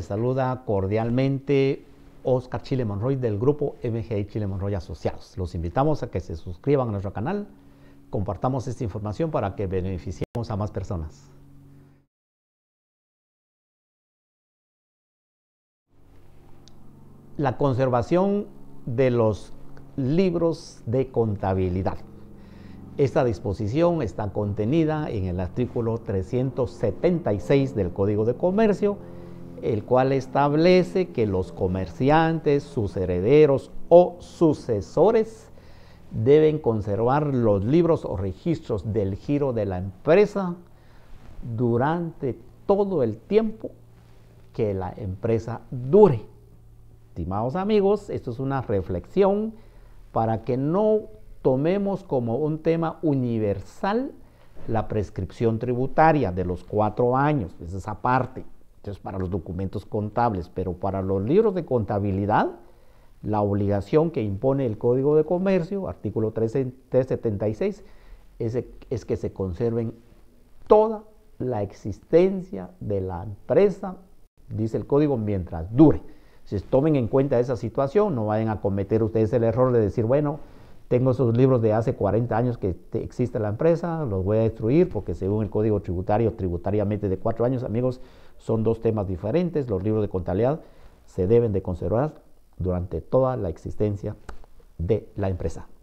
saluda cordialmente Oscar Chile Monroy del grupo MGI Chile Monroy Asociados. Los invitamos a que se suscriban a nuestro canal, compartamos esta información para que beneficiemos a más personas. La conservación de los libros de contabilidad. Esta disposición está contenida en el artículo 376 del Código de Comercio, el cual establece que los comerciantes, sus herederos o sucesores deben conservar los libros o registros del giro de la empresa durante todo el tiempo que la empresa dure. Estimados amigos, esto es una reflexión para que no tomemos como un tema universal la prescripción tributaria de los 4 años, es esa parte. Entonces, para los documentos contables, pero para los libros de contabilidad, la obligación que impone el Código de Comercio, artículo 376, es que se conserven toda la existencia de la empresa, dice el Código, mientras dure. Si tomen en cuenta esa situación, no vayan a cometer ustedes el error de decir, bueno, tengo esos libros de hace 40 años que existe la empresa, los voy a destruir porque según el Código Tributario, tributariamente de 4 años, amigos, son dos temas diferentes. Los libros de contabilidad se deben de conservar durante toda la existencia de la empresa.